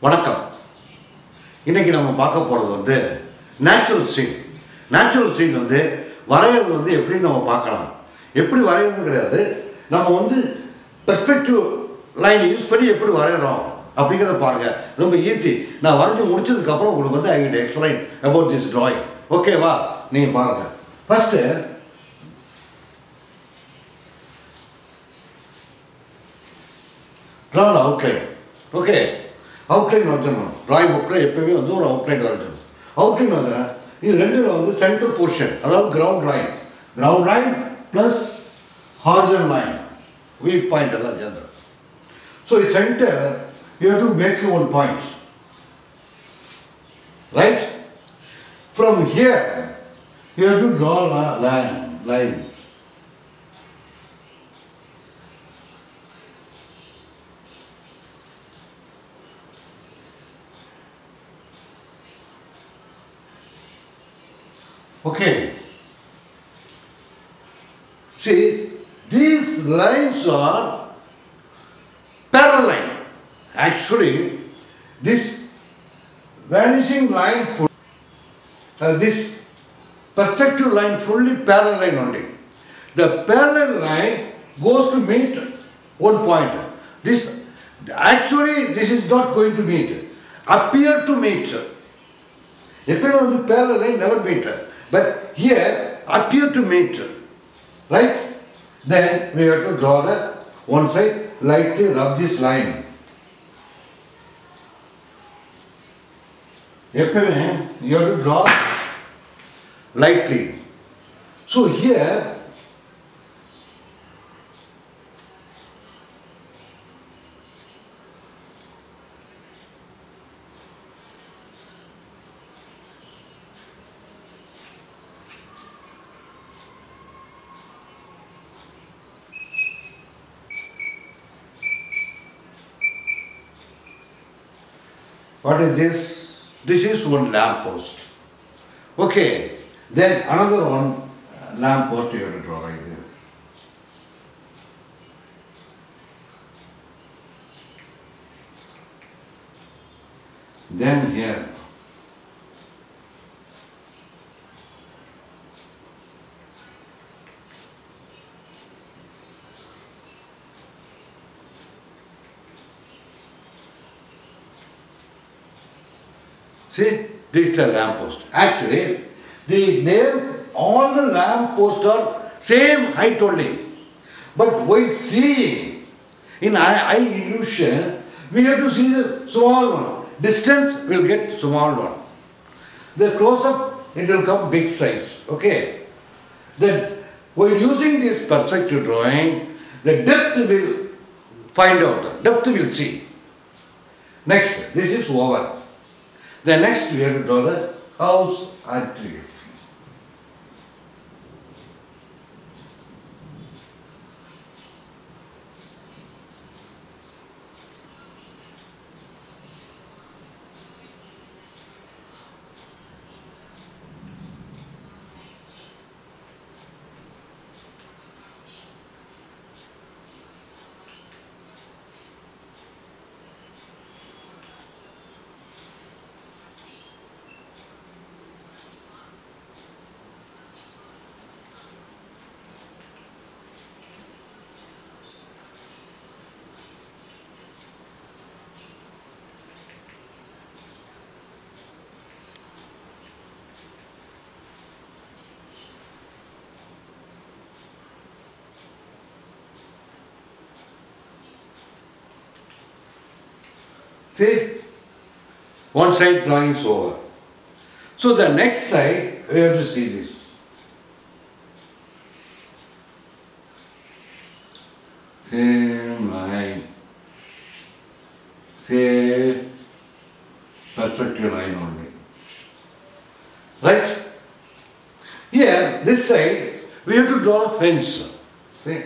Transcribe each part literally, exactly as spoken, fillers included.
வணக்கம். இன்னைக்கு நம்ம பார்க்க போறது வந்து நேச்சுரல் சீன். நேச்சுரல் சீன் வந்து வரையிறது வந்து எப்படி நம்ம பார்க்கலாம். எப்படி வரையிறது கிடையாது. நம்ம வந்து பெர்ஸ்பெக்டிவ் லைன் யூஸ் பண்ணி எப்படி வரையறோம் அப்படிங்கறத பாருங்க. ரொம்ப ஈஸி. நான் வரைஞ்சு முடிச்சதுக்கு அப்புறம் உங்களுக்கு வந்து I will explain about this drawing. ஓகேவா? நீங்க பாருங்க. First draw the outline. Okay. Outline வரையணும். drawing bookல எப்பவுமே வந்து ஒரு outline வரையணும். Outline வந்து இது ரெண்டுல வந்து center portion, அதாவது ground line. Ground line plus horizontal line. Weak point எல்லாம் சேர்ந்து. So in center you have to make one point. Right? From here you have to draw a line. line. Okay. See, these lines are parallel. Actually, this vanishing line, full, uh, this perspective line fully parallel only. The parallel line goes to meet one point. This actually this is not going to meet. Appear to meet. எப்பவுமே parallel line never meet. But here appear to meet, right? Then we have to draw the one side, lightly rub this line. எப்பவுமே you have to draw lightly. So here what is this? This is one lamp post. Okay. Then another one lamp post you have to draw like this. Then here. See, this is the lamp post. Actually, the name, all the lamp posts are same height only. But while seeing, in eye, eye illusion, we have to see the small one. Distance will get small one. The close-up, it will come big size. Okay. Then, while using this perspective drawing, the depth will find out. Depth will see. Next, this is over. The next we have to draw the house and tree. See, one side drawing is over. So the next side, we have to see this. Same line, same perspective line only. Right? Here, this side, we have to draw a fence. See?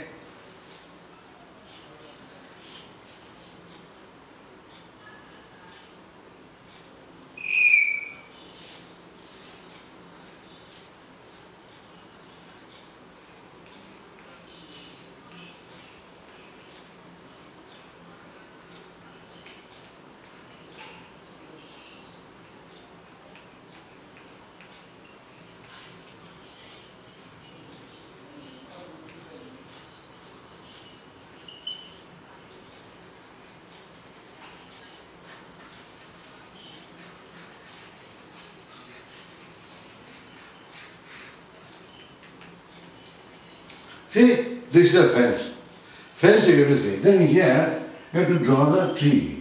See, this is a fence. Fence you have to see. Then here you have to draw the tree.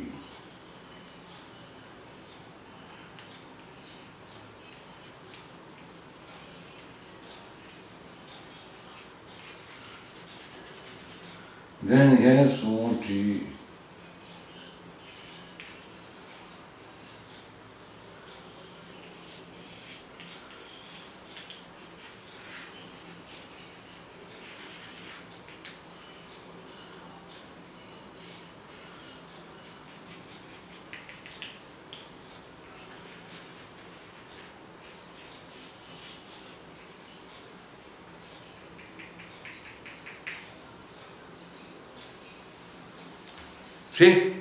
Then here small tree. See?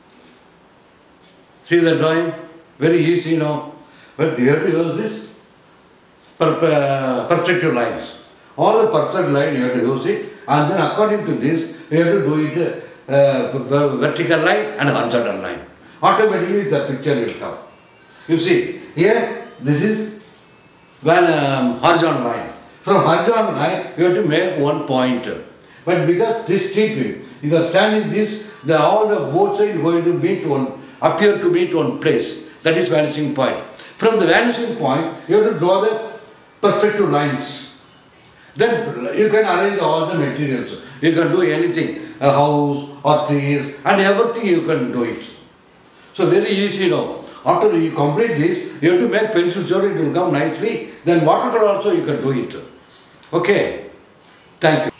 See the drawing? Very easy now. But you have to use this per, uh, perspective lines. All the perspective line you have to use it, and then according to this you have to do it uh, vertical line and horizontal line. Automatically the picture will come. You see, here this is one um, horizontal line. From horizontal line you have to make one point. But because this tip, if you are standing this, the, all the both sides going to meet one, appear to meet one place. That is vanishing point. From the vanishing point, you have to draw the perspective lines. Then you can arrange all the materials. You can do anything, a house or trees and everything you can do it. So very easy now. After you complete this, you have to make pencil so it will come nicely. Then watercolor also you can do it. Okay. Thank you.